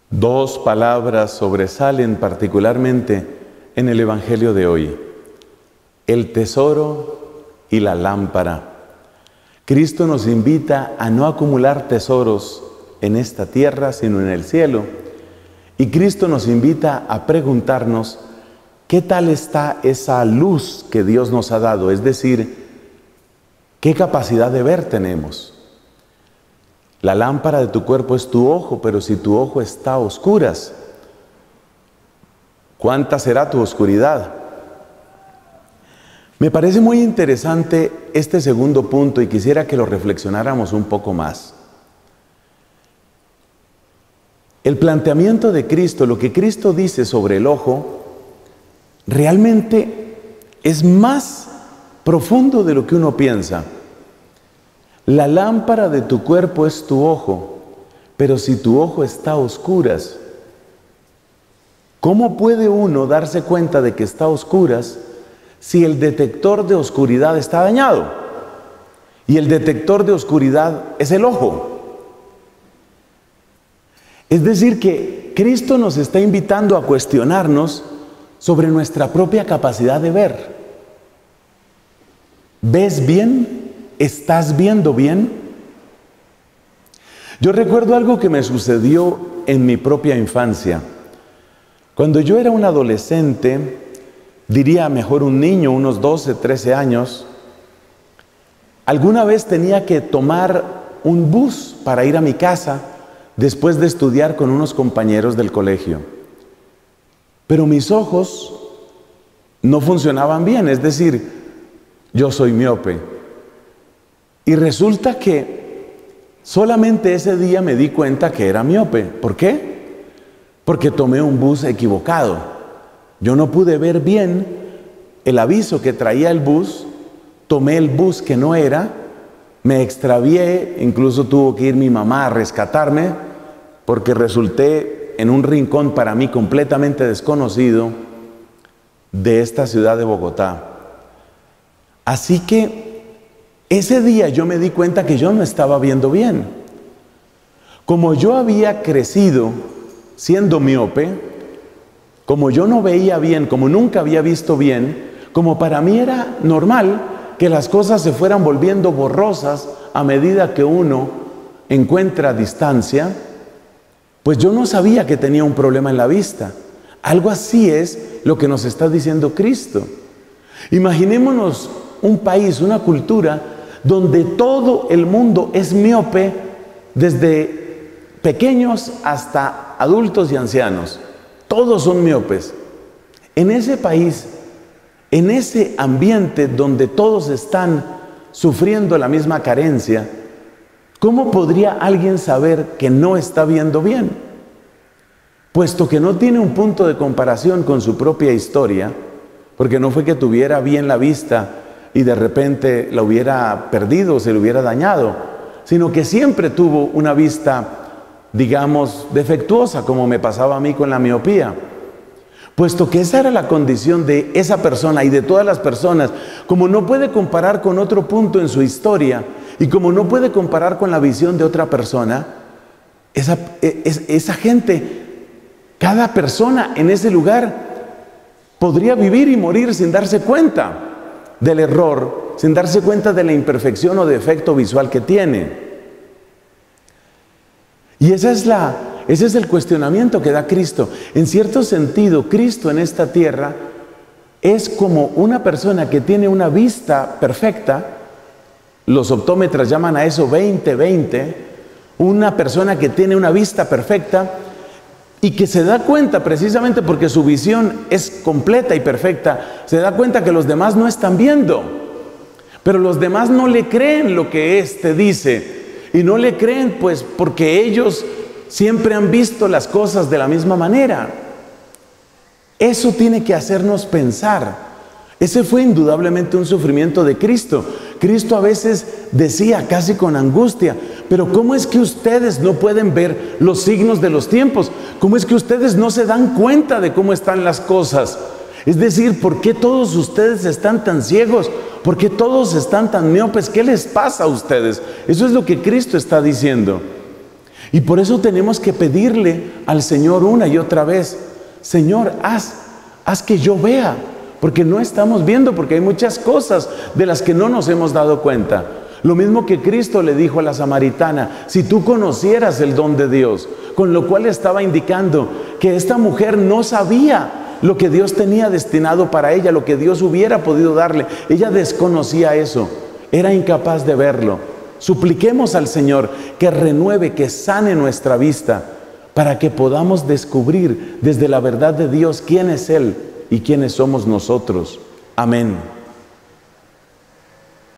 Dos palabras sobresalen particularmente en el Evangelio de hoy: el tesoro y la lámpara. Cristo nos invita a no acumular tesoros en esta tierra, sino en el cielo. Y Cristo nos invita a preguntarnos, ¿qué tal está esa luz que Dios nos ha dado? Es decir, ¿qué capacidad de ver tenemos? La lámpara de tu cuerpo es tu ojo, pero si tu ojo está a oscuras, ¿cuánta será tu oscuridad? Me parece muy interesante este segundo punto y quisiera que lo reflexionáramos un poco más. El planteamiento de Cristo, lo que Cristo dice sobre el ojo, realmente es más profundo de lo que uno piensa. La lámpara de tu cuerpo es tu ojo, pero si tu ojo está a oscuras, ¿cómo puede uno darse cuenta de que está a oscuras si el detector de oscuridad está dañado? Y el detector de oscuridad es el ojo. Es decir, que Cristo nos está invitando a cuestionarnos sobre nuestra propia capacidad de ver. ¿Ves bien? ¿Estás viendo bien? Yo recuerdo algo que me sucedió en mi propia infancia. Cuando yo era un adolescente, diría mejor un niño, unos 12, 13 años, alguna vez tenía que tomar un bus para ir a mi casa después de estudiar con unos compañeros del colegio. Pero mis ojos no funcionaban bien, es decir, yo soy miope. Y resulta que solamente ese día me di cuenta que era miope. ¿Por qué? Porque tomé un bus equivocado. Yo no pude ver bien el aviso que traía el bus, tomé el bus que no era, me extravié, incluso tuvo que ir mi mamá a rescatarme, porque resulté en un rincón para mí completamente desconocido de esta ciudad de Bogotá. Así que ese día yo me di cuenta que yo no estaba viendo bien. Como yo había crecido siendo miope, como yo no veía bien, como nunca había visto bien, como para mí era normal que las cosas se fueran volviendo borrosas a medida que uno encuentra distancia, pues yo no sabía que tenía un problema en la vista. Algo así es lo que nos está diciendo Cristo. Imaginémonos un país, una cultura donde todo el mundo es miope, desde pequeños hasta adultos y ancianos. Todos son miopes. En ese país, en ese ambiente donde todos están sufriendo la misma carencia, ¿cómo podría alguien saber que no está viendo bien? Puesto que no tiene un punto de comparación con su propia historia, porque no fue que tuviera bien la vista y de repente la hubiera perdido o se le hubiera dañado, sino que siempre tuvo una vista, digamos, defectuosa, como me pasaba a mí con la miopía. Puesto que esa era la condición de esa persona y de todas las personas, como no puede comparar con otro punto en su historia y como no puede comparar con la visión de otra persona, esa gente, cada persona en ese lugar podría vivir y morir sin darse cuenta del error, sin darse cuenta de la imperfección o defecto visual que tiene. Y ese es el cuestionamiento que da Cristo. En cierto sentido, Cristo en esta tierra es como una persona que tiene una vista perfecta. Los optómetras llaman a eso 20-20. Una persona que tiene una vista perfecta y que se da cuenta, precisamente porque su visión es completa y perfecta, se da cuenta que los demás no están viendo. Pero los demás no le creen lo que éste dice. Y no le creen pues porque ellos siempre han visto las cosas de la misma manera. Eso tiene que hacernos pensar. Ese fue indudablemente un sufrimiento de Cristo. Cristo a veces decía casi con angustia, pero ¿cómo es que ustedes no pueden ver los signos de los tiempos? ¿Cómo es que ustedes no se dan cuenta de cómo están las cosas? Es decir, ¿por qué todos ustedes están tan ciegos? ¿Por qué todos están tan miopes? ¿Qué les pasa a ustedes? Eso es lo que Cristo está diciendo. Y por eso tenemos que pedirle al Señor una y otra vez: Señor, haz que yo vea, porque no estamos viendo, porque hay muchas cosas de las que no nos hemos dado cuenta. Lo mismo que Cristo le dijo a la samaritana: si tú conocieras el don de Dios, con lo cual estaba indicando que esta mujer no sabía lo que Dios tenía destinado para ella, lo que Dios hubiera podido darle. Ella desconocía eso, era incapaz de verlo. Supliquemos al Señor que renueve, que sane nuestra vista, para que podamos descubrir desde la verdad de Dios quién es Él y quiénes somos nosotros. Amén.